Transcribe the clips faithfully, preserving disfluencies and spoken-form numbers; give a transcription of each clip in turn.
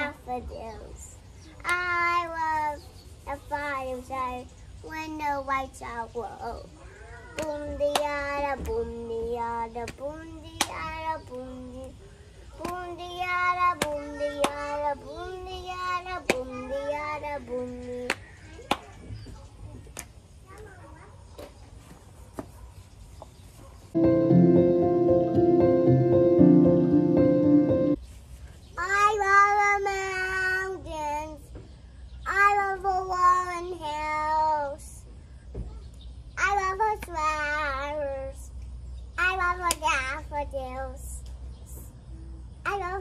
daffodils. I love the fireside when the lights are low. Boom de yada, boom de yada, boom de yada, boom de boom de yada, boom de yada, boom de yada, boom de yada, boom de. I love the mountains. I love the rolling hills. I love the flowers. I love the daffodils. I love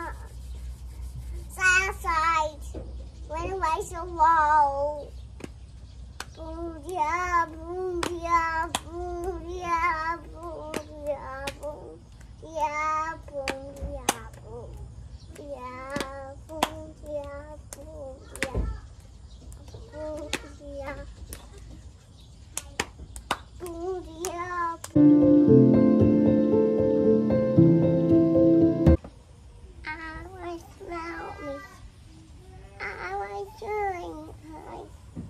the sunlight when the lights are low. Boom yeah, boom yeah, boom yeah, boom yeah, boom yeah, boom yeah, boom yeah, boom yeah, boom yeah, boom yeah, boom yeah, I was lonely. I was doing high.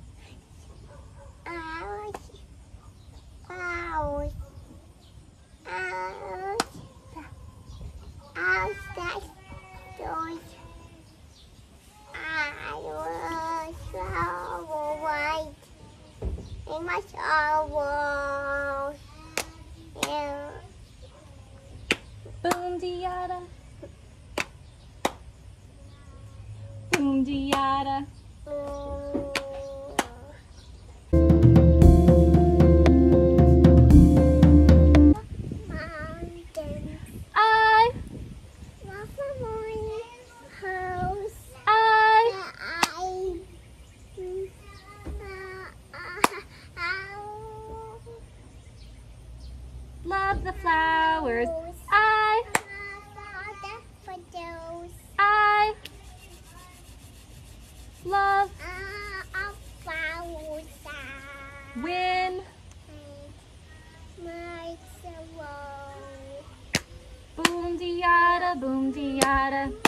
I was flowers. I was outside doors. I was so white in my sorrows. Yeah. Boom de yada. Boom de yada. Mountains. I, Love the morning house. I I, love the flowers. I, daffodils. I love Ah, flowers. when My sorrow. boom de yada, boom de yada.